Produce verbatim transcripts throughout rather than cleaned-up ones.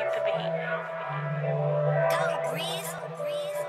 made to be. Go breeze, breeze,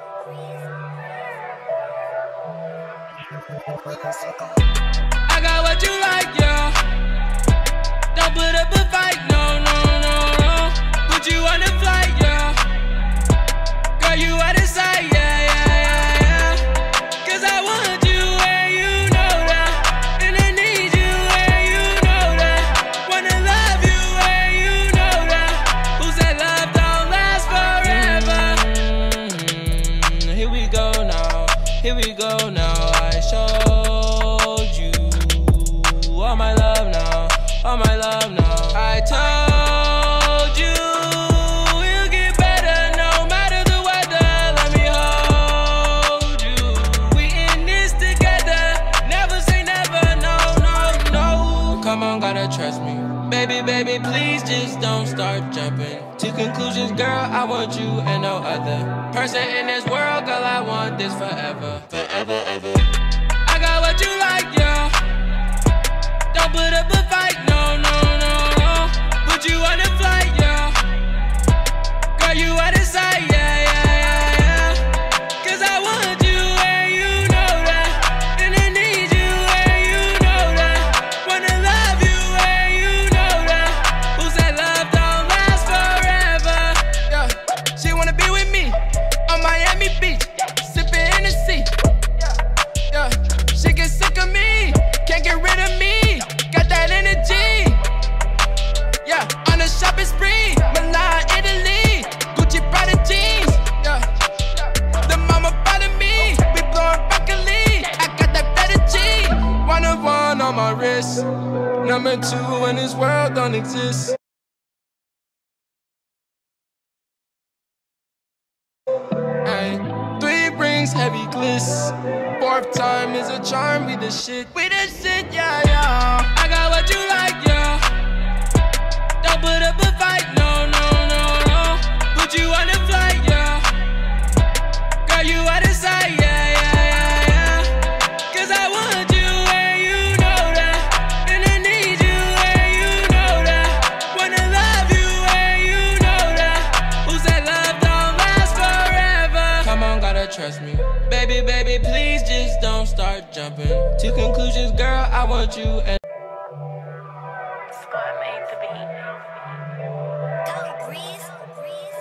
breeze. I got what you like, yeah. Don't put up a fight, no, no, no, no. Put you on the flight, yeah. Girl, you out of sight, yeah, yeah, yeah, yeah. Cause I want you and you know that. And I need you and you know that. Wanna love you and you know that. Who said love don't last forever? Mm-hmm. Here we go now, here we go now. I showed you all my love now, all my love now. I told you we'll get better no matter the weather. Let me hold you. We in this together. Never say never, no, no, no. Come on, gotta trust me. Baby, baby, please just don't start jumping to conclusions, girl. I want you and no other person in this world, girl. I want this forever, forever, ever. I got what you like, yeah. Don't put up a fight, no, no, no, no. Put you on the flight, yeah. Girl, you out of sight, yeah, yeah, yeah, yeah. Cause I want you and you know that. And I need you and you know that. Wanna love you and you know that. Who said love don't last forever? Yeah, she wanna be with me on Miami Beach, sipping Hennessy. Yeah, she get sick of me, can't get rid of me. Got that energy, yeah, on a shopping spree. Milan, Italy, Gucci, Prada jeans, yeah. The mama bother me, we blowing broccoli. I got that better G. One of one on my wrist, number two in this world don't exist. Ay, three rings, heavy gliss. Fourth time is a charm, we the shit, we the shit, yeah, yeah. I got what you like, yeah. Don't put up a fight, no, no, no, no. Put you on the flight, yeah. Girl, you out of sight, yeah, yeah, yeah, yeah. Cause I want you and you know that. And I need you and you know that. Wanna love you and you know that. Who said love don't last forever? Come on, gotta trust me. Baby, baby, please just don't start jumping to conclusions, girl. I want you and Squad made to be. Go breeze, breeze,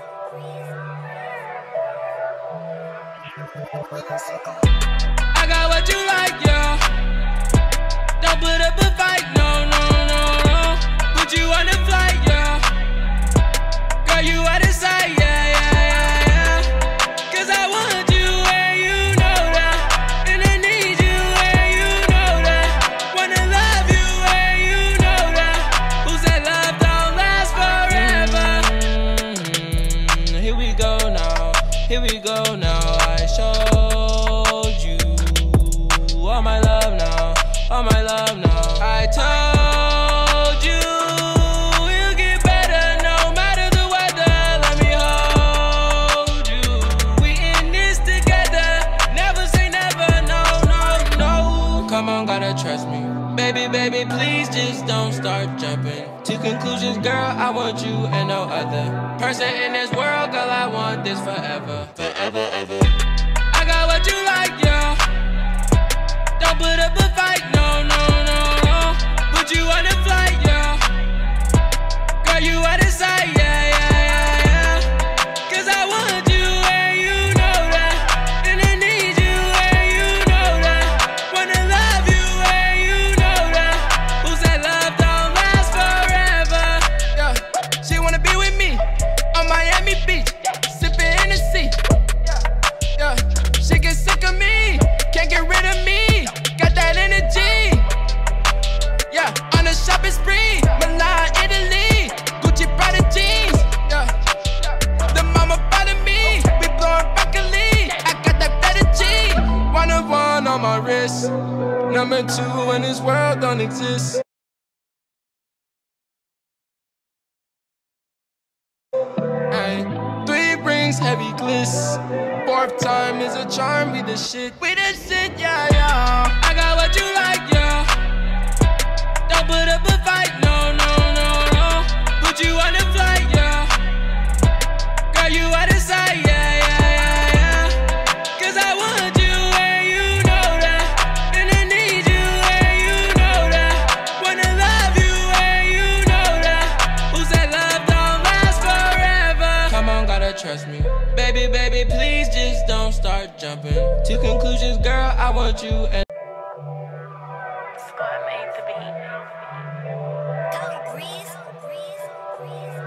breeze. I got what you like, yeah. Don't put up a fight, no, no, no, no. Put you on the flight, yeah. Girl, you out of sight, yeah, yeah, yeah, yeah. Cause I want you and you know that. And I need you and you know that. Wanna love you and you know that. Who said love don't last forever? Mm-hmm. Here we go now, here we go now. I showed you all my love now, all my love now. I told you we'll get better no matter the weather. Let me hold you. We in this together. Never say never, no, no, no. Come on, gotta trust me. Baby, baby, please just don't start jumping to conclusions, girl. I want you and no other person in this world, girl. I want this forever, forever, ever. I got what you like, yeah. Don't put up a fight, no, no, no, no. Put you on the flight, yeah. Girl, you out of sight, yeah, yeah, yeah, yeah. Cause I want you and you know that. And I need you and you know that. Wanna love you and you know that. Who said love don't last forever? Yeah, she wanna be with me on Miami Beach, sipping Hennessy. Yeah, she get sick of me, can't get rid of me. Got that energy, yeah, on a shopping spree. Milan, Italy, Gucci, Prada jeans, yeah. The mama bother me, we blowing broccoli. I got that better G. One of one on my wrist, number two in this world don't exist. Ay, three rings, heavy gliss. Fourth time is a charm, we the shit, we the shit, yeah, yeah. I got what you like, yeah. Don't put up a fight, no, no, no, no. Put you on the flight, yeah. trust me. Baby, baby, please just don't start jumping to conclusions, girl. I want you and Squad made to be. Go breeze, breeze, breeze.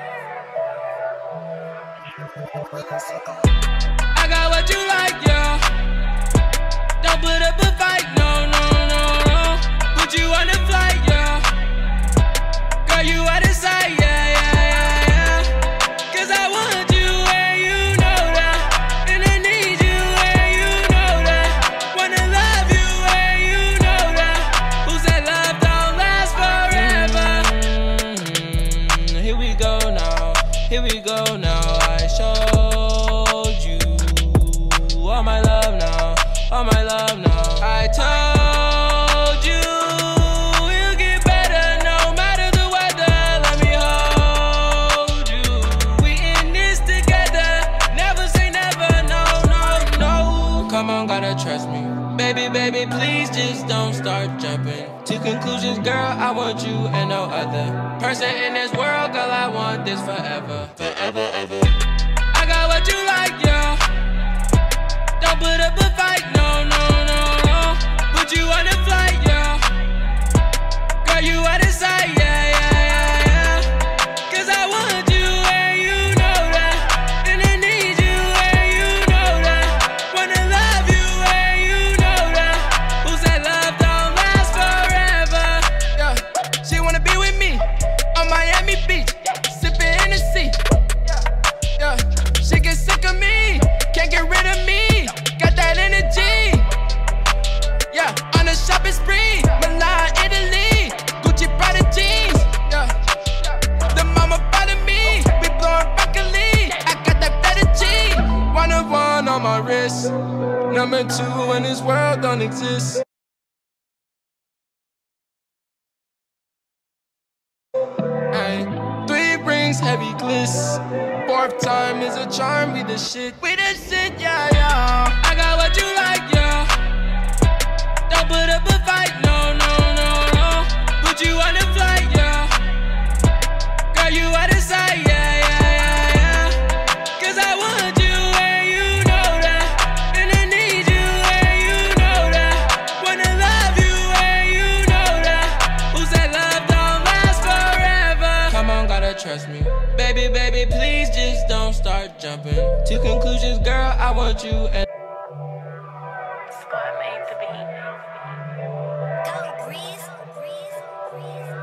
I got what you like, yeah. Don't put up a fight, no, no, no, no. Put you on the flight, yeah. Girl, you out of sight, yeah, yeah, yeah, yeah. Cause I want you and you know that. And I need you and you know that. Wanna love you and you know that. Who said love don't last forever? Mm-hmm. Here we go now, here we go now. I showed you all my love now, all my love now. I told you we'll get better no matter the weather. Let me hold you. We in this together. Never say never, no, no, no. Come on, gotta trust me. Baby, baby, please just don't start jumping to conclusions, girl. I want you and no other person in this world, girl. I want this forever, forever, ever. I got what you like, yeah. Don't put up a fight, no, no, no, no. Put you on the flight, yeah. Girl, you out of sight, yeah, yeah, yeah, yeah. Cause I want you and you know that. And I need you and you know that. Wanna love you and you know that. Who said love don't last forever? Yeah, she wanna be with me on Miami Beach, sipping Hennessy. Yeah, she get sick of me, can't get rid of me. Got that energy. Yeah, on a shopping spree, Milan, Italy, Gucci, Prada jeans. Yeah, the mama following me, we blowing broccoli. I got that fettuccine. One of one on my wrist, number two in this world don't exist. Ay, three rings, heavy gliss. Fourth time is a charm, we the shit, we the shit, yeah, yeah. I got what you like, yeah. Don't put up a fight, no, no, no, no. Put you on the flight, yeah. Girl, you out of sight, yeah, yeah, yeah, yeah. Cause I want you and you know that. And I need you and you know that. Wanna love you and you know that. Who said love don't last forever? Come on, gotta trust me. Baby, baby, please just don't start jumping to conclusions, girl. I want you and Squad made to be. Go breeze, breeze, breeze.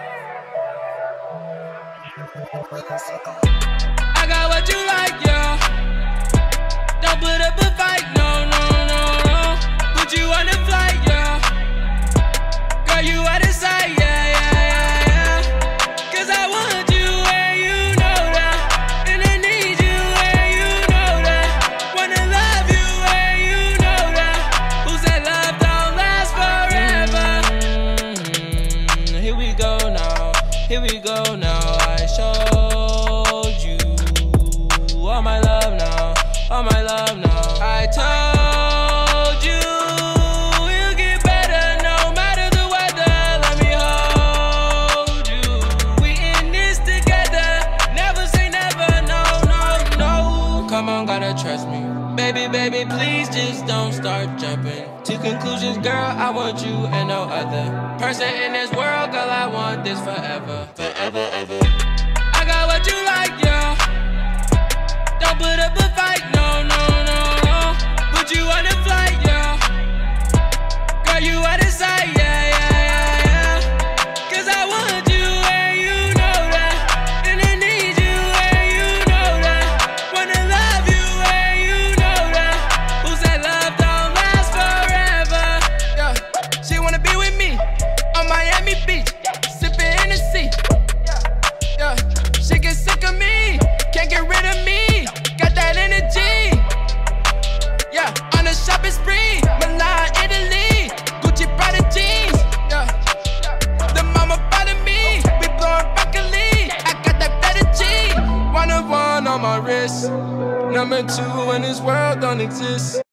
I got what you like, yeah. Don't put up a fight, no, no, no, no. Put you on the flight, yeah. Girl, you out of sight, yeah, yeah, yeah, yeah. Cause I want you and you know that. And I need you and you know that. Wanna love you and you know that. Who said love don't last forever? Mm-hmm. Here we go now, here we go now. I showed you all my love now, all my love now. I told you we'll get better no matter the weather. Let me hold you. We in this together. Never say never, no, no, no. Come on, gotta trust me. Baby, baby, please just don't start jumping to conclusions, girl. I want you and no other person in this world, girl. I want this forever, forever, ever. I got what you like, yeah. Don't put up a fight, no, no, no, no. Put you on the flight, yeah. Girl, you out of sight, yeah, yeah, yeah, yeah. Cause I want you and you know that. And I need you and you know that. Wanna love you and you know that. Who said love don't last forever? Yeah, she wanna be with me on Miami Beach, sipping Hennessy. Yeah, she get sick of me, can't get rid of me. Got that energy. Yeah, on a shopping spree, Milan, Italy, Gucci, Prada jeans. Yeah, the mama following me, we blowing broccoli. I got that fettuccine. One of one on my wrist, number two in this world don't exist.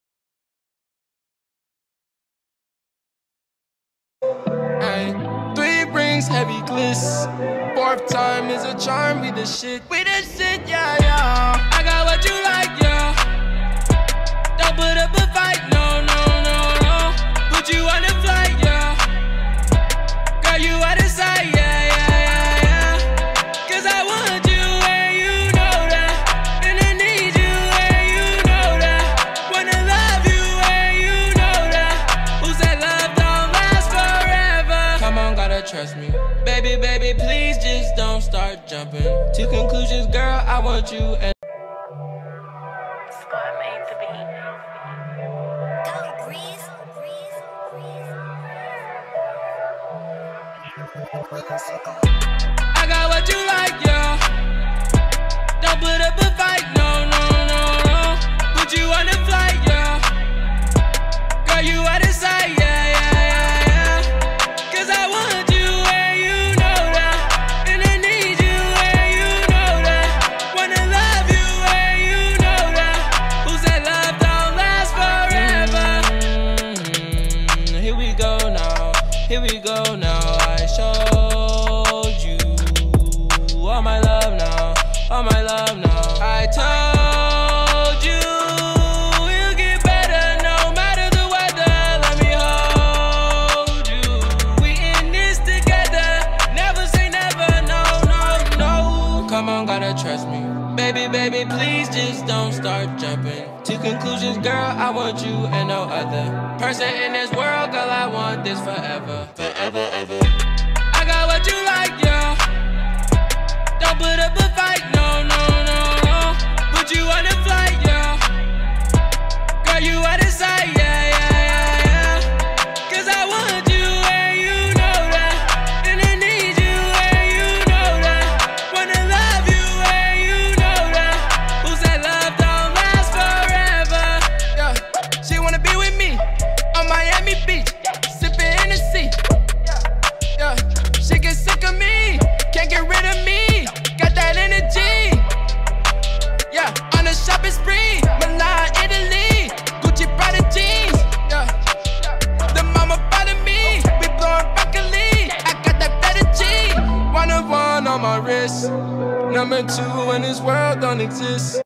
Ay, three rings, heavy gliss. Fourth time is a charm, we the shit, we the shit, yeah, yeah. Don't put up a fight, no, no, no, no. Put you on a flight, yeah. Girl, you out of sight, yeah, yeah, yeah, yeah. Cause I want you and you know that. And I need you and you know that. Wanna love you and you know that. Who said love don't last forever? Come on, gotta trust me. Baby, baby, please just don't start jumping to conclusions, girl, I want you and Squad made to be. Go breeze, breeze, breeze. I got what you like, yeah. Don't put up a fight, no, no, no, no. Put you on a flight, yeah. Girl, you out of sight, yeah, yeah, yeah, yeah. Cause I want you and you know that. And I need you and you know that. Wanna love you and you know that. Who said love don't last forever? Mm-hmm. Here we go now, here we go now. I showed you all my love now, all my love now. I told you we'll get better no matter the weather. Let me hold you. We in this together. Never say never, no, no, no. Come on, gotta trust me. Baby, baby, please just don't start jumping to conclusions, girl. I want you and no other person in this world, girl. I want this forever, forever, ever. I got what you like, yeah. Don't put up a fight, no, no, no, no. Put you on a flight, yeah. Girl, you out of sight, yeah, yeah, yeah, yeah. Cause I want you and you know that. And I need you and you know that. Wanna love you and you know that. Who said love don't last forever? Yeah, she wanna be with me on Miami Beach, sipping Hennessy. Yeah, she get sick of me, can't get rid of me. Got that energy. Yeah, on a shopping spree, Milan, Italy, Gucci, Prada jeans. Yeah, the mama following me, we blowing broccoli. I got that better G. One of one on my wrist, number two in this world don't exist.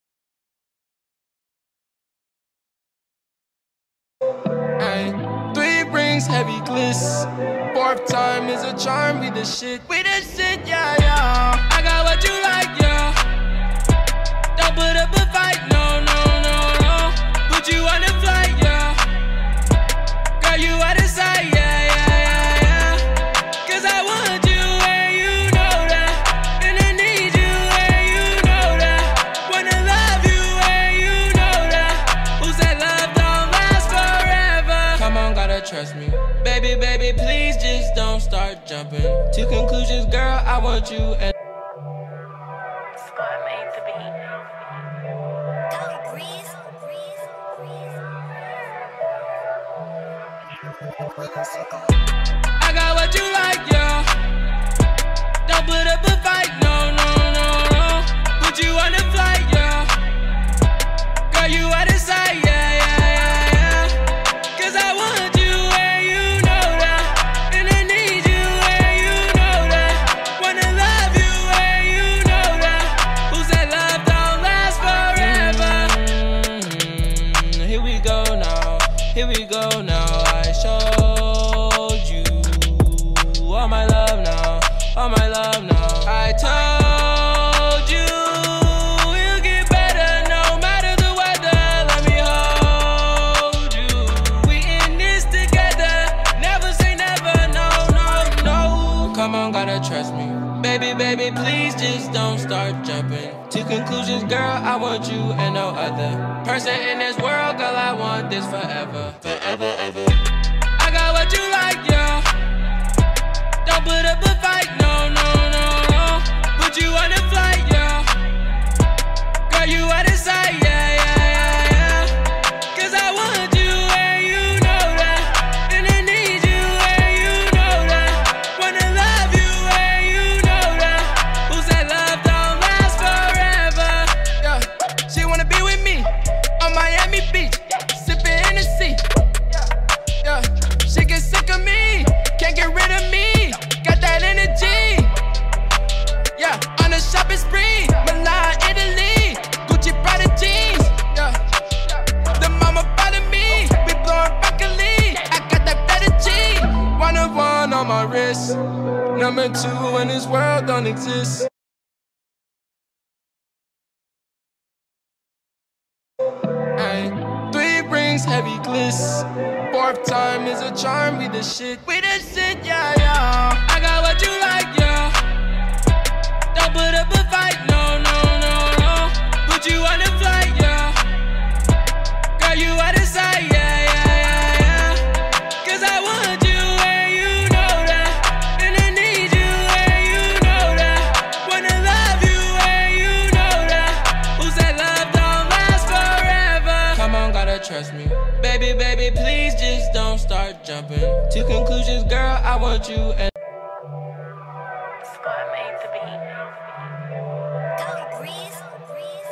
Ay, three rings, heavy gliss. Fourth time is a charm, we the shit, we the shit, yeah, yeah. I got what you like, yeah. Don't put up a fight, no, no, no, no. Put you on a flight, yeah. Girl, you out of sight, yeah, yeah, yeah, yeah. Cause I want you and you know that. And I need you and you know that. Wanna love you and you know that. Who said love don't last forever? Come on, gotta trust me. Baby, baby, please just don't start jumping to conclusions, girl. I want you and Squad made to be. Go breeze, breeze, breeze. I got what you like, yeah. Don't put up a fight, no, no, no, no. Put you on a flight, yeah. Girl, you out of sight, yeah, yeah, yeah, yeah. Cause I want you and you know that. And I need you and you know that. Wanna love you and you know that. Who said love don't last forever? Mm-hmm. Here we go now, here we go now. I showed you all my love now, all my love now. I told you we'll get better no matter the weather. Let me hold you. We in this together. Never say never, no, no, no. Come on, gotta trust me. Baby, baby, please just don't start jumping to conclusions, girl. I want you and no other person in this world, girl. I want this forever, forever, ever. I got what you like, yeah. Don't put up a fight, no, no, no, no. Put you on a flight, yeah. Girl, you out of sight, yeah, yeah, yeah, yeah. Cause I want you and you know that. And I need you and you know that. Wanna love you and you know that. Who said love don't last forever? Yeah, she wanna be with me on Miami Beach, sipping Hennessy. Yeah, she get sick of me, can't get rid of me. Got that energy. world don't exist. Ay, three rings, heavy gliss. Fourth time is a charm, we the shit. We the shit, yeah, yeah. I got what you like, yeah. Don't put up a fight, no, no, no, no. Put you on a flight, yeah. Girl, you out of sight, yeah, yeah, yeah, yeah. Cause I want you and you know that. And I need you and you know that. Wanna love you and you know that. Who said love don't last forever? Come on, gotta trust me. Baby, baby, please just don't start jumping to conclusions, girl, I want you and Squad made the beat. Go Breeze, Breeze,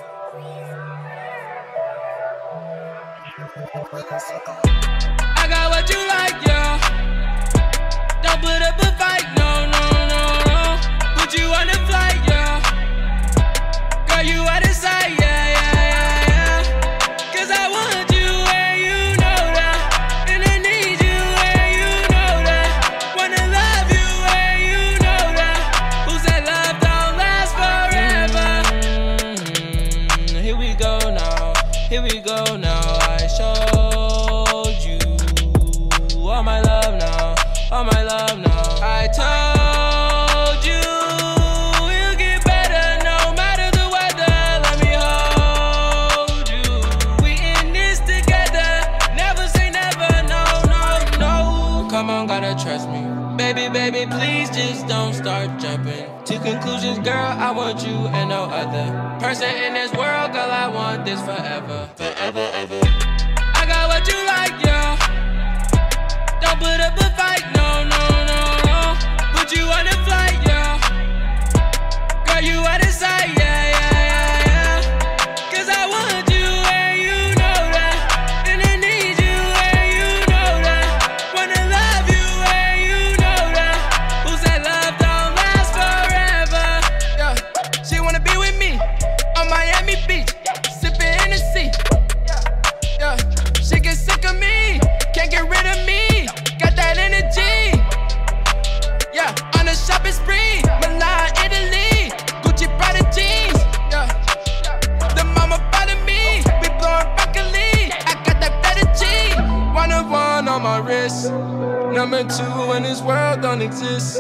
Breeze. I got what you like, yeah. Don't put up a fight, no, no, no, no. Put you on a flight, yeah. Girl, you out of sight, yeah, yeah, yeah, yeah. Cause I want you and you know that. And I need you and you know that. Wanna love you and you know that. Who said love don't last forever? Mm-hmm. Here we go now, here we go now. I showed you all my love now, all my love now. I told you we'll get better no matter the weather. Let me hold you. We in this together. Never say never, no, no, no. Come on, gotta trust me. Baby, baby, please just don't start jumping to conclusions, girl. I want you and no other person in this world, girl. I want this forever, forever, ever. I got what you like, yeah. Don't put up a fight, no, no, no, no. Put you on a flight, yeah. Girl, you out of sight, yeah, yeah, yeah, yeah. Cause I want you and you know that. And I need you and you know that. Wanna love you and you know that. Who said love don't last forever? Yeah, she wanna be with me on Miami Beach, sipping Hennessy. Yeah, she get sick of me, can't get rid of me. Got that energy. Yeah, on a shopping spree, Milan, Italy, Gucci, Prada jeans. Yeah, the mama proud of me, we blowing broccoli. I got that better G. One of one on my wrist, number two in this world don't exist.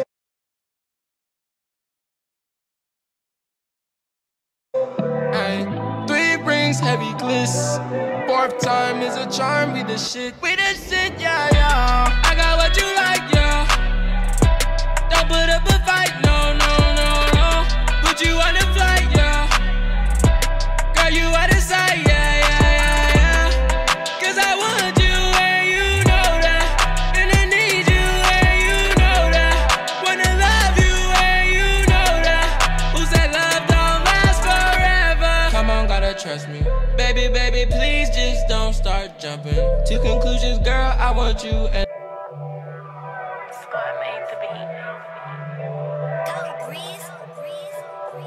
Ay, three rings, heavy gliss. Fourth time is a charm, we the shit. We the shit, yeah, yeah. I got what you like, yeah. Don't put up a fight, no, no, no, no. Put you on a flight, yeah. Girl, you out of sight, yeah, yeah, yeah, yeah. Cause I want you and you know that. And I need you and you know that. Wanna love you and you know that. Who said love don't last forever? Come on, gotta trust me. Baby, baby, please just don't start jumping to conclusions, girl. I want you and Squad made the beat. Go Breeze, Breeze,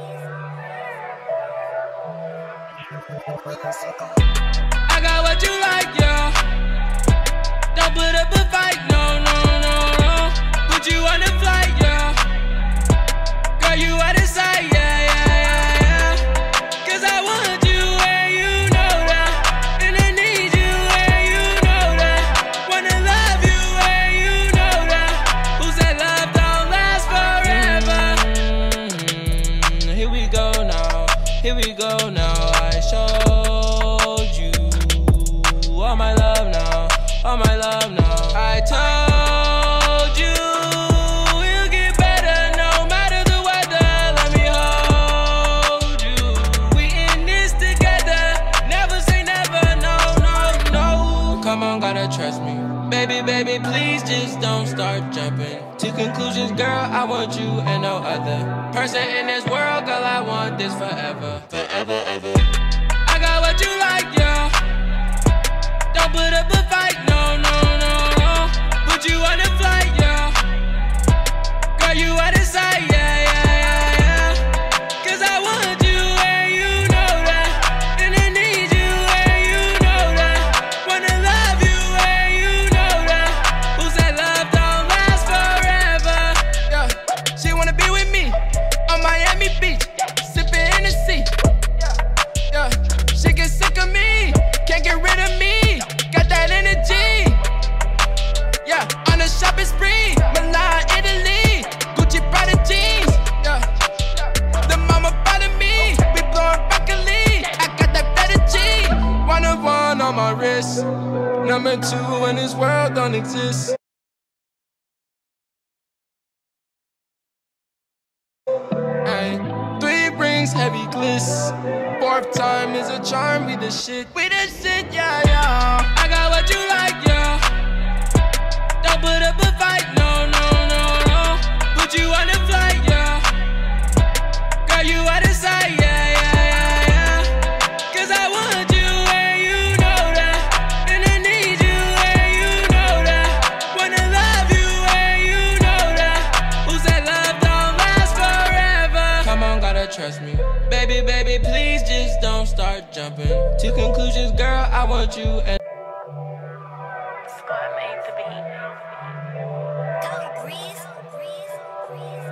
Breeze. I got what you like, yeah. Don't put up a fight, no, no, no, no. Put you on a flight, yeah. Girl, you out of sight, yeah, yeah, yeah, yeah. Cause I want you and you know that. And I need you and you know that. Wanna love you and you know that. Who said love don't last forever? Mm-hmm. Here we go now, here we go now. I showed you all my love now, all my love now. I told you we'll get better no matter the weather. Let me hold you. We in this together. Never say never, no, no, no. Come on, gotta trust me. Baby, baby, please just don't start jumping to conclusions, girl. I want you and no other person in this world, girl. I want this forever, forever, ever. I got what you like, yeah. Don't put up a fight, no, no, no, no. Put you on a flight, yeah. Girl, you out of sight, yeah, yeah, yeah, yeah. Cause I want you and you know that. And I need you and you know that. Wanna love you and you know that. Who said love don't last forever? Yeah, she wanna be with me Number two in this world don't exist. Ay, three rings, heavy gliss. Fourth time is a charm, we the shit. We the shit, yeah, yeah. I got what you like, yeah. Don't put up a fight, no, no, no, no. Put you on the flight, yeah. Girl, you out of sight, yeah, yeah, yeah, yeah. Cause I want you and you know that. And I need you and you know that. Wanna love you and you know that. Who said love don't last forever? Come on, gotta trust me. Baby, baby, please just don't start jumping to conclusions, girl, I want you and Squad made to be. Go Breeze, Breeze, Breeze.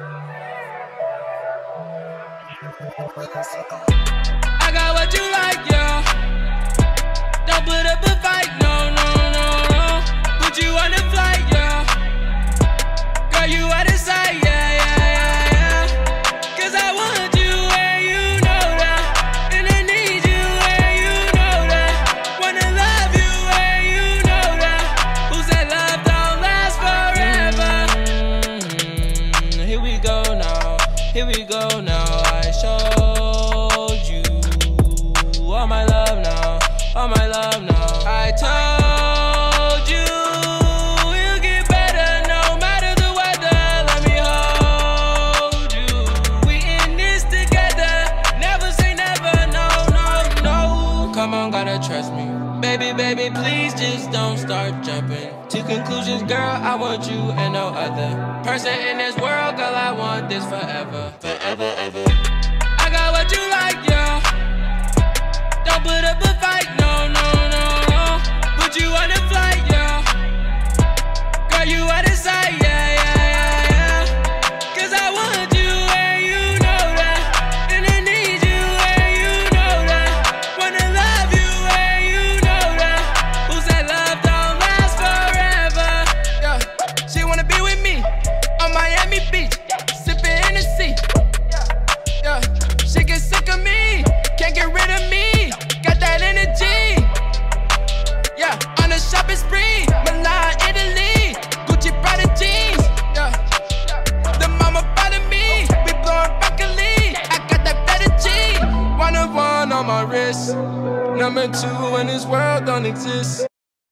I got what you like, yeah. Don't put up a fight, no, no, no, no. Put you on the flight, yeah. Girl, you out of sight, yeah, yeah, yeah, yeah. Cause I want you and you know that. And I need you and you know that. Wanna love you and you know that. Who said love don't last forever? Mm-hmm. Here we go now, here we go now. I showed you all my love now, all my love now. I told you you'll get better no matter the weather. Let me hold you. We in this together. Never say never, no, no, no. Come on, gotta trust me. Baby, baby, please just don't start jumping to conclusions, girl. I want you and no other person in this world, girl. I want this forever, forever, ever. I got what you like, yeah. Don't put up a fight, no, no, no, no. Put you on the flight, yeah. Girl, you out of sight, yeah, yeah, yeah, yeah. Cause I want you and you know that. And I need you and you know that. Wanna love you and you know that. Who said love don't last forever? Yeah, she wanna be with me on Miami Beach, sipping Hennessy. Yeah, she get sick of me, can't get rid of me. Got that energy. Yeah, on a shopping spree, Milan, Italy, Gucci, Prada jeans. Yeah, the mama proud of me, we blowing broccoli. I got that better G. One of one on my wrist. Number two in this world don't exist.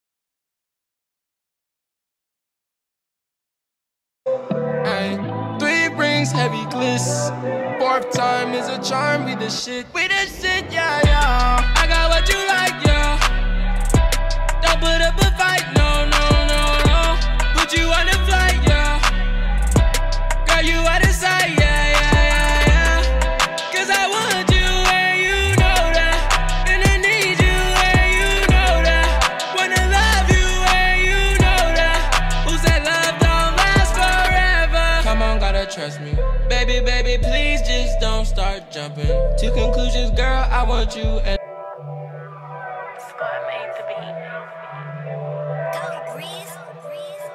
Ay, three rings, heavy gliss. Fourth time is a charm, we the shit. We the shit, yeah, yeah. I got what you like, yeah. Don't put up a fight, no, no, no, no. Put you on the flight, yeah. Girl, you out of sight, yeah, yeah, yeah, yeah. Cause I want you and you know that. And I need you and you know that. Wanna love you and you know that. Who said love don't last forever? Come on, gotta trust me. Baby, baby, please just don't start jumping to conclusions, girl, I want you and Squad made to be. Go Breeze, Breeze,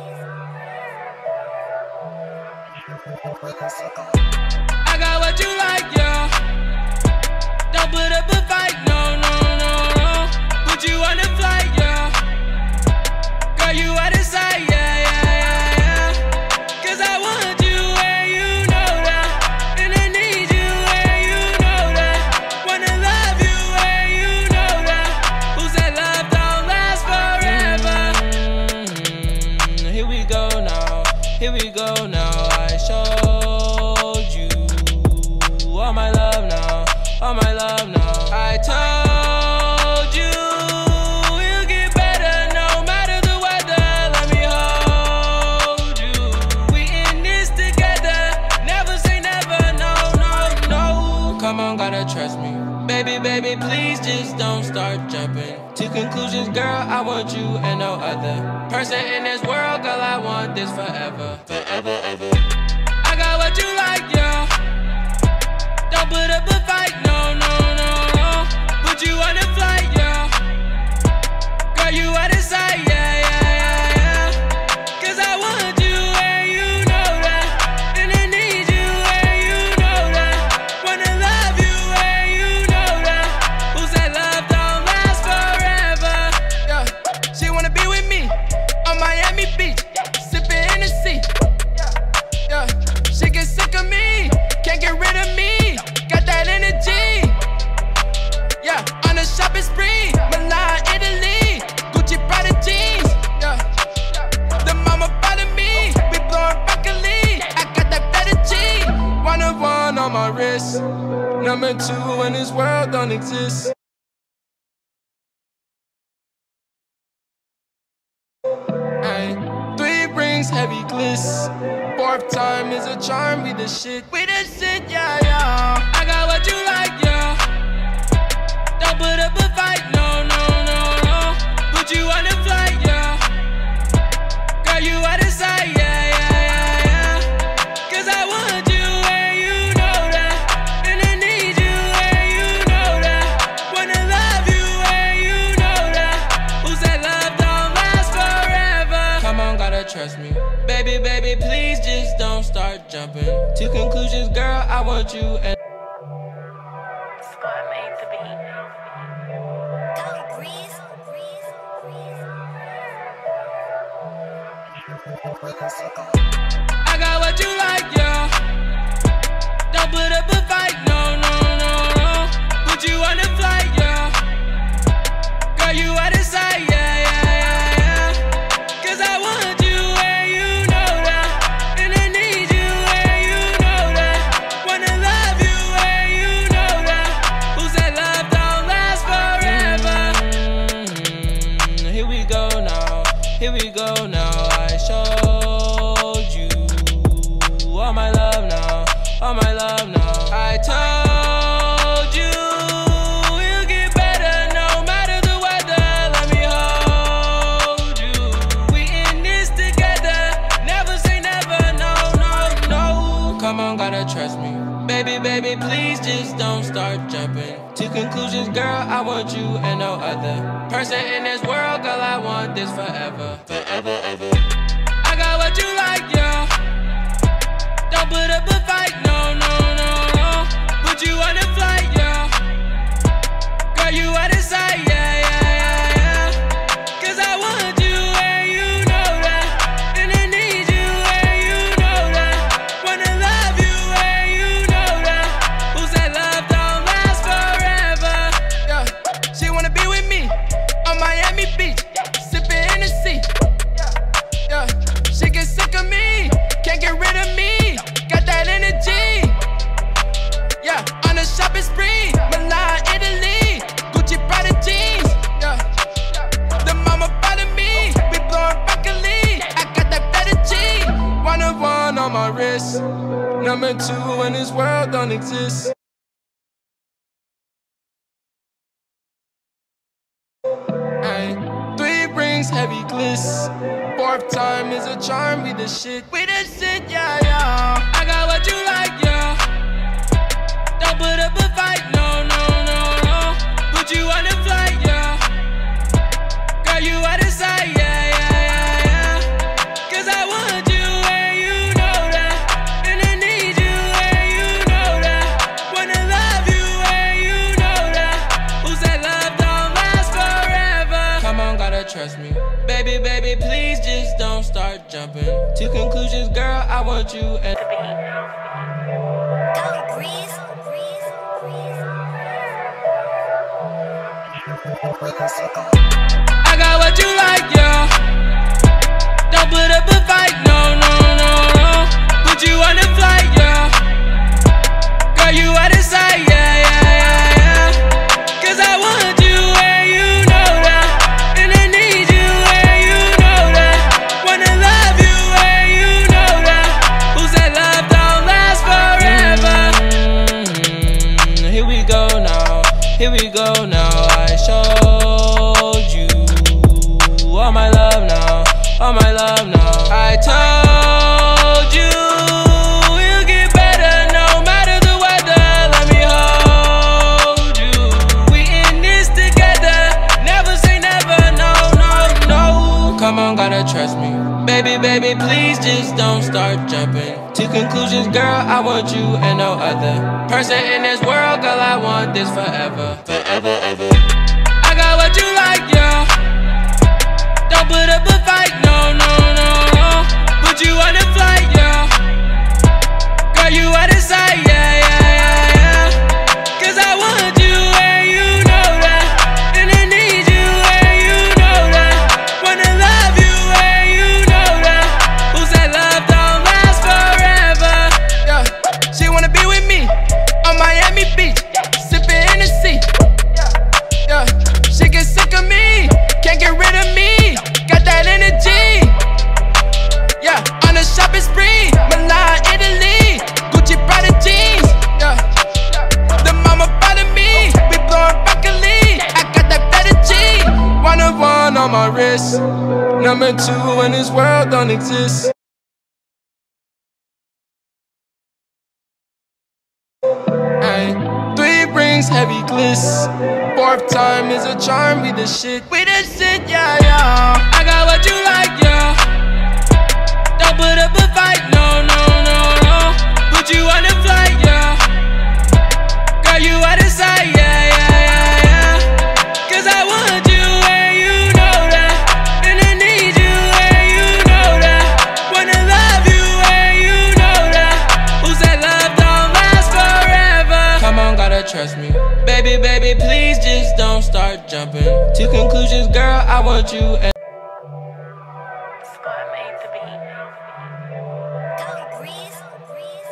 Breeze. I got what you like, yeah. Don't put up a fight, no, no, no, no. Put you on the flight, yeah. Girl, you out of sight, yeah, yeah, yeah, yeah. Cause I want you and you know that. And I need you and you know that. Wanna love you and you know that. Who said love don't last forever? Mm-hmm. Here we go now, here we go now. I showed you all my love now, all my love now. I told you you'll get better no matter the weather. Let me hold you. We in this together. Never say never, no, no, no. Come on, gotta trust me. Baby, baby, please just don't start jumping to conclusions, girl. I want you and no other person in this world, girl. I want this forever, forever, ever. I got what you like, yeah. Don't put up a fight, no, no, no, no. Put you on the flight, yeah. Girl, you out of sight, yeah, yeah, yeah, yeah. Cause I want you and you know that. And I need you and you know that. Wanna love you and you know that. Who said love don't last forever? Yeah, she one on my wrist. Number two when this world don't exist. Ay, three rings, heavy gliss. Fourth time is a charm, we the shit. We the shit, yeah, yeah. I got what you like, yeah. Don't put up a fight, no, no, no, no. Put you on the flight, yeah. Girl, you out of sight, yeah, yeah, yeah, yeah. Cause I want you and you know that. And I need you and you know that. Wanna love you and you know that. Who said love don't last forever? Come on, gotta trust me. Baby, baby, please just don't start jumping to conclusions, girl, I want you and Squad made to be. Go Grease, Grease, Grease. I got what you like, yeah. Don't put up a fight, no, no, no, no. Put you on the flight, yeah. Girl, you out of sight, yeah, yeah, yeah, yeah. Cause I want you and you know that. And I need you and you know that. Wanna love you and you know that. Who said love don't last forever? Mm-hmm. Here we go now, here we go now. I showed you all my love now, all my love now. I told you you'll get better no matter the weather. Let me hold you. We in this together. Never say never, no, no, no. Come on, gotta trust me. Baby, baby, please just don't start jumping to conclusions, girl. I want you and no other person in this world, girl. I want this forever, forever, ever. I got what you like, yeah. Don't put up a fight, no, no, no, no. Put you on the flight, yeah. Girl, you out of sight, yeah, yeah, yeah, yeah. Cause I want you and you know that. And I need you and you know that. Wanna love you and you know that. Who said love don't last forever? Yeah, she wanna be with me on Miami Beach, sipping Hennessy. Yeah, she get sick of me, can't get rid of me. Got that energy. Yeah, on a shopping spree, Milan, Italy, Gucci, Prada jeans. Yeah, the mama proud of me, we blowing broccoli. I got that better G. One of one on my wrist. Number two when this world don't exist. Ay, three rings, heavy gliss. Fourth time is a charm, we the shit. We the shit, yeah, yeah. I got what you like, yeah. Don't put up a fight, no, no, no, no. Put you on the flight, yeah. Girl, you out of sight, yeah, yeah, yeah, yeah. Cause I want you and you know that. And I need you and you know that. Wanna love you and you know that. Who said love don't last forever? Come on, gotta trust me. Baby, baby, please just don't start jumping to conclusions, girl. I want you and Go Grease, Grease, Grease. I got what you like, yeah. Don't put up a fight, no, no, no, no. Put you on the flight, yeah. Girl, you out of sight, yeah, yeah, yeah, yeah. Cause I want you and you know that. And I need you and you know that. Wanna love you and you know that. Who said love don't last forever? Mm-hmm. Here we go now, here we go now. I showed you all my love now, all my love now. I told you you'll get better no matter the weather. Let me hold you. We in this together. Never say never, no, no, no. Come on, gotta trust me. Baby, baby, please just don't start jumping to conclusions, girl. I want you and no other person in this world, girl. I want this forever, forever, ever. I got what you like, yeah. Don't put up a fight, no, no, no, no. Put you on the flight, yeah. Girl, you out of sight, yeah, yeah, yeah, yeah. Cause I want you and you know that. And I need you and you know that. Wanna love you and you know that. Who said love don't last forever? Yeah, she wanna be with me Number two in this world don't exist. Ay, three rings, heavy gliss. Fourth time is a charm, we the shit. We the shit, yeah, yeah. I got what you like, yeah. Don't put up a fight, no, no, no, no. Put you on the flight, yeah. Girl, you out of sight, yeah, yeah, yeah, yeah. Cause I want you and you know that. And I need you and you know that. Wanna love you and you know that. Who said love don't last forever? Come on, gotta trust me. Baby, baby, please just don't start jumping to conclusions, girl, I want you and Squad made the beat. Go Breeze, Breeze,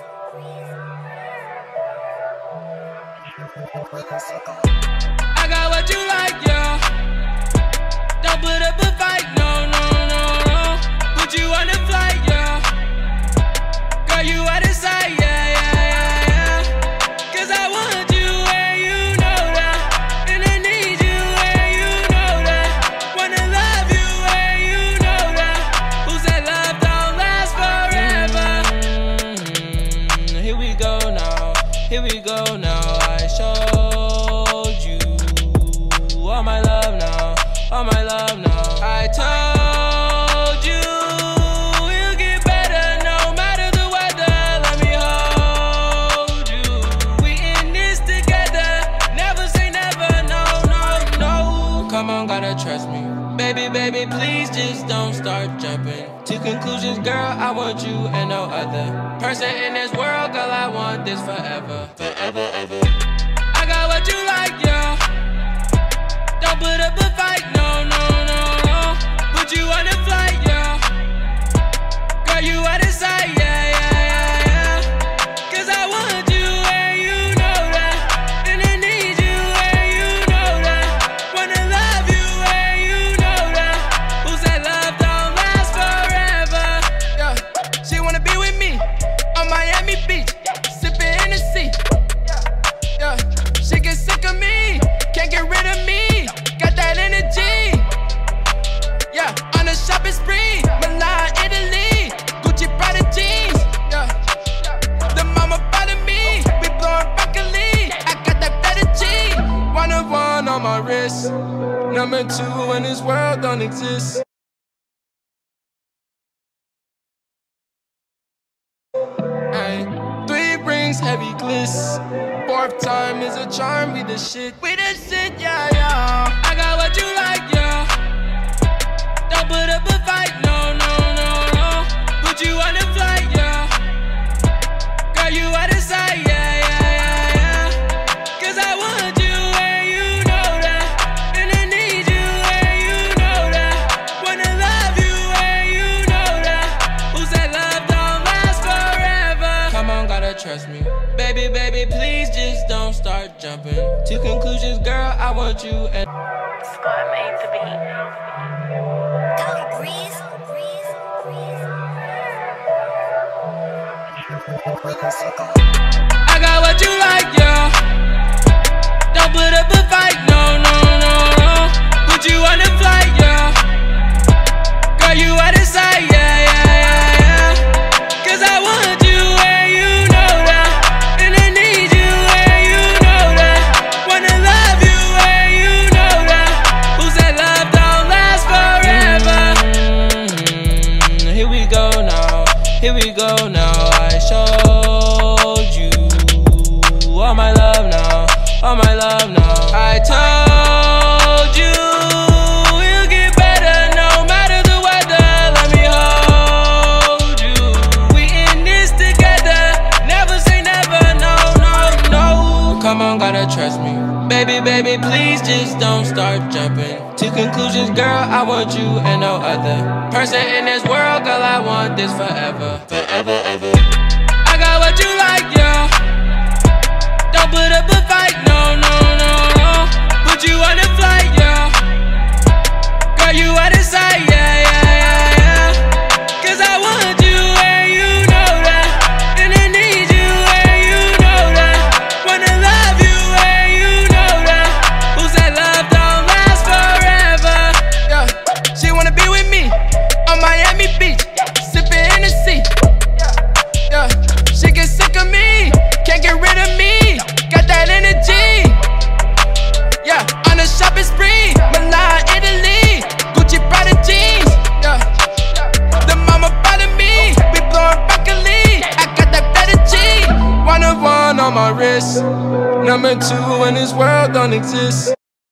Breeze. I got what you like, yeah. Don't put up a fight, no, no, no, no. Put you on the flight, yeah. Girl, you out of sight, yeah, yeah, yeah, yeah. Cause I want you and you know that. And I need you and you know that. Wanna love you and you know that. Who said love don't last forever? Mm-hmm. Here we go now, here we go now. I showed you all my love now, all my love now. I told you we'll get better no matter the weather. Let me hold you. We in this together. Never say never, no, no, no. Come on, gotta trust me. Baby, baby, please just don't start jumping to conclusions, girl. I want you and no other person in this world, girl. I want this forever, forever, ever. I got what you like, yeah. Don't put up a fight, no, no, no, no. Put you on the flight, yeah. Girl, you out of sight, yeah, yeah, yeah, yeah. Cause I want you and you know that. And I need you and you know that. Wanna love you and you know that. Who said love don't last forever? Yeah, she wanna be with me on Miami Beach, sipping Hennessy. Yeah, she get sick of me, can't get rid of me. Got that energy. Yeah, on a shopping spree, Milan, Italy, Gucci, Prada jeans. Yeah, the mama proud of me, we blowing broccoli. I got that better G. One of one on my wrist. Number two in this world don't exist. Ay, three rings, heavy gliss. Fourth time is a charm, we the shit. We the shit, yeah, yeah. I got what you like, yeah. Don't put up a fight, no, no, no, no. Put you on the flight, yeah. Girl, you out of sight, yeah, yeah, yeah, yeah. Cause I want you and you know that. And I need you and you know that. Wanna love you and you know that. Who said love don't last forever? Come on, gotta trust me. Baby, baby, please just don't start jumping to conclusions, girl, I want you and Squad made the beat. Go Breeze, Breeze, Breeze. I got what you like, yeah. Don't put up a fight, no, no, no, no. Put you on the flight, yeah. Girl, you out of sight, yeah, yeah, yeah, yeah. Cause I want you and you know that. And I need you and you know that. Wanna love you and you know that. Who said love don't last forever? Mm-hmm. Here we go now, here we go now. I showed you all my love now, all my love now. I told you we'll get better no matter the weather. Let me hold you. We in this together. Never say never, no, no, no. Come on, gotta trust me. Baby, baby, please just don't start jumping to conclusions, girl. I want you and no other person in this world, girl. I want this forever, forever, ever. I got what you like, yeah. Don't put up a fight, no, no, no, no. Put you on the flight, yeah. Girl, you out of sight, yeah, yeah, yeah, yeah. Cause I want you and you know that. And I need you and you know that. Wanna love you and you know that. Who said love don't last forever? Yeah, she wanna be with me bliss. Number two when this world don't exist.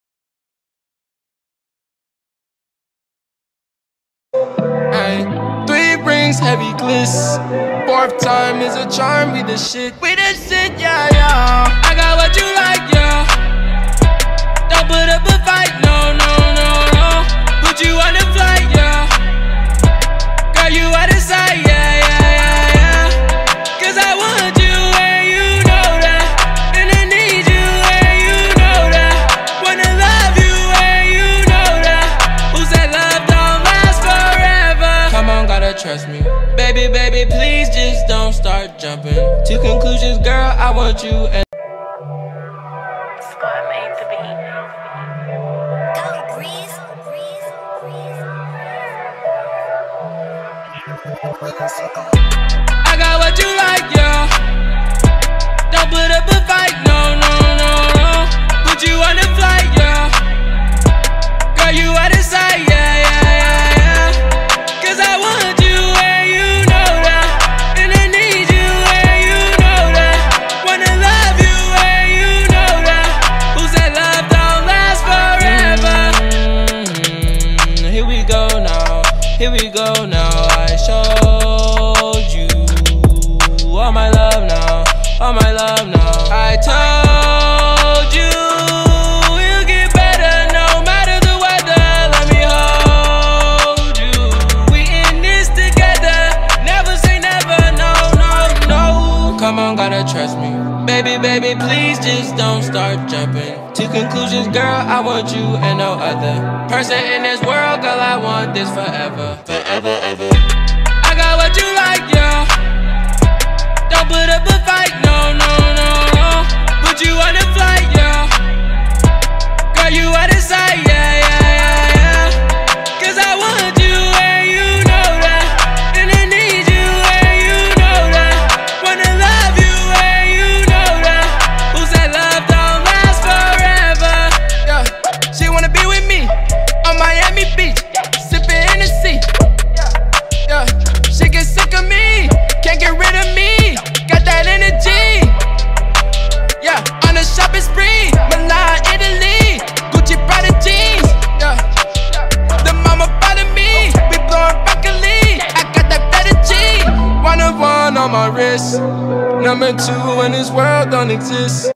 Ay, three rings, heavy gliss. Fourth time is a charm, we the shit. We the shit, yeah, yeah. I got what you like, yeah. Don't put up a fight, no, no, no, no. Put you on the flight, yeah. Girl, you out of sight, yeah, yeah, yeah, yeah. Cause I want you and you know that. And I need you and you know that. Wanna love you and you know that. Who said love don't last forever? Come on, gotta trust me. Baby, baby, please just don't start jumping to conclusions, girl, I want you and Squad made to be. Go Breeze, Breeze, Breeze. I got what you like, yeah. Don't put up a fight, no, no, no, no. Put you on the flight, yeah. Girl, you out of sight, yeah, yeah, yeah, yeah. Cause I want you and you know that. And I need you and you know that. Wanna love you and you know that. Who said love don't last forever? Mm-hmm. Here we go now, here we go now. I showed you all my love now, all my love now. I told you we'll get better no matter the weather. Let me hold you. We in this together. Never say never, no, no, no. Come on, gotta trust me. Baby, baby, please just don't start jumping to conclusions, girl. I want you and no other person in this world, girl. I want this forever, forever, ever. I got what you like, yeah. Don't put up a fight, no, no, no, no. Put you on the flight, yeah. Girl, you out of sight, yeah, yeah, yeah, yeah. Cause I want you and you know that. And I need you and you know that. Wanna love you and you know that. Who said love don't last forever? Yeah, she wanna be with me on Miami Beach, sipping Hennessy. Yeah, she get sick of me, can't get rid of me. Got that energy. Yeah, on a shopping spree, Milan, Italy, Gucci, Prada jeans. Yeah, the mama bother me, we blowing broccoli. I got that better G. One of one on my wrist. Number two when this world don't exist.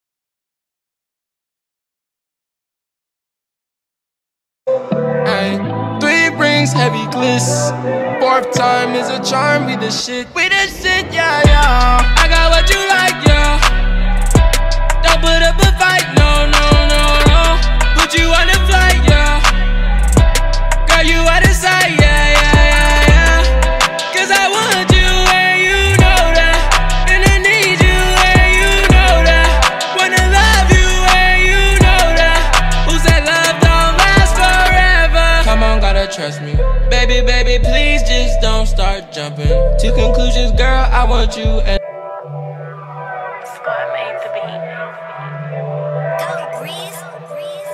Ay, three rings, heavy gliss. Fourth time is a charm, we the shit. We the shit, yeah, yeah. I got what you like, yeah. Don't put up a fight, no, no, no, no. Put you on the flight, yeah. Girl, you out of sight, yeah, yeah, yeah, yeah. Cause I want you and you know that. And I need you and you know that. Wanna love you and you know that. Who said love don't last forever? Come on, gotta trust me. Baby, baby, please just don't start jumping to conclusions, girl, I want you and Squad made to be. Go Breeze, Breeze,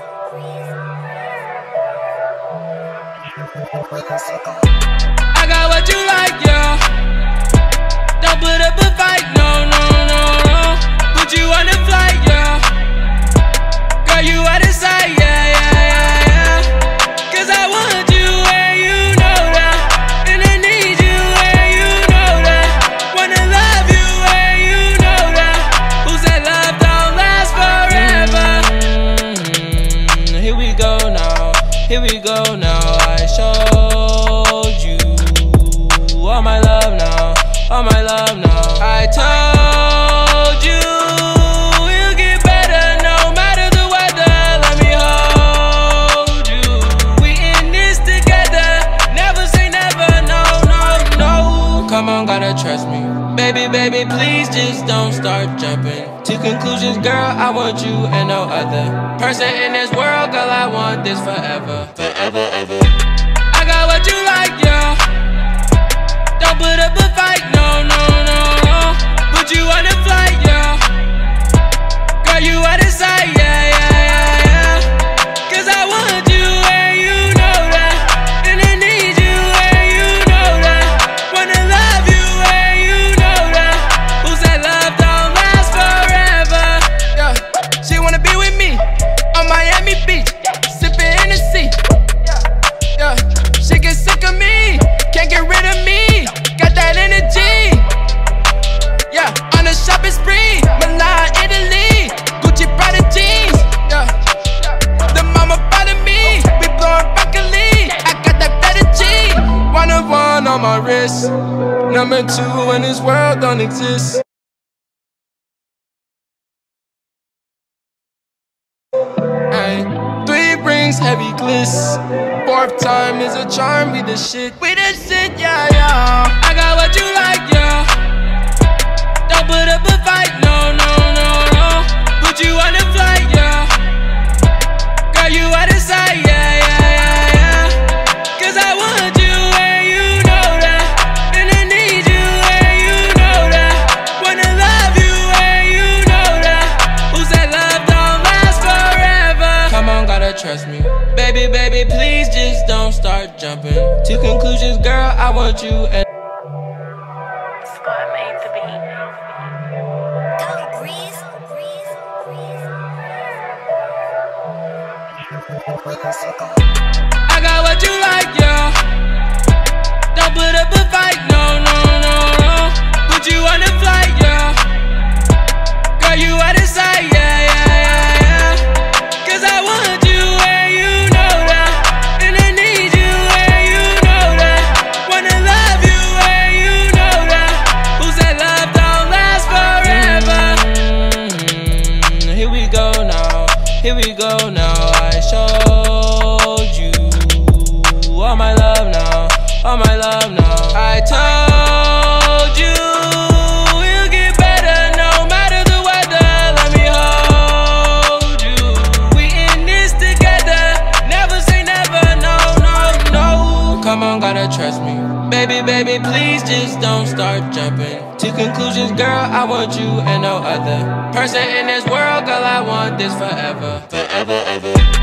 Breeze. I got what you like, yeah. Don't put up a fight, no, no, no, no. Put you on the flight, yeah. Girl, you out of sight, yeah, yeah, yeah, yeah. Cause I want you and you know that. And I need you and you know that. Wanna love you and you know that. Who said love don't last forever? Mm-hmm. Here we go now, here we go now. I showed you all my love now, all my love now. I told you we'll get better no matter the weather. Let me hold you. We in this together. Never say never, no, no, no. Come on, gotta trust me. Baby, baby, please just don't start jumping to conclusions, girl. I want you and no other person in this world, girl. I want this forever, forever, ever. I got what you like, yeah. Don't put up a fight, no, no, no, no. Put you on the flight, yeah. Girl, you out of sight, yeah, yeah, yeah, yeah. Cause I want you and you know that. And I need you and you know that. Wanna love you and you know that. Who said love don't last forever? meant to when this world don't exist. Ay, three rings, heavy gliss. Fourth time is a charm, we the shit. We the shit, yeah, yeah. I got what you like, yeah. Don't put up a fight, no, no, no, no. Put you on the flight, yeah. Girl, you out of sight, yeah, yeah, yeah, yeah. Cause I want you and you know that. And I need you and you know that. Wanna love you and you know that. Who said love don't last forever? Come on, gotta trust me. Baby, baby, please just don't start jumping to conclusions, girl, I want you and Squad made to be. Go Grease, Grease, Grease. I got what you like, yeah. Don't put up a fight, no, no, no, no. Put you on the flight, yeah. Girl, you out of sight, yeah, yeah, yeah, yeah. Cause I want you and you know that. And I need you and you know that. Wanna love you and you know that. Who said love don't last forever? Mm-hmm. Here we go now, here we go now. I showed you all my love now, all my love now. I told you we'll get better no matter the weather. Let me hold you. We in this together. Never say never, no, no, no. Come on, gotta trust me. Baby, baby, please just don't start jumping to conclusions, girl. I want you and no other person in this world, girl. I want this forever, forever, ever.